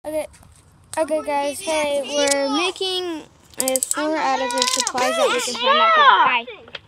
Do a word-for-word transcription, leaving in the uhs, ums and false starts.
Okay, okay, guys. Hey, we're making a floor out of the supplies that we can find outside. Bye.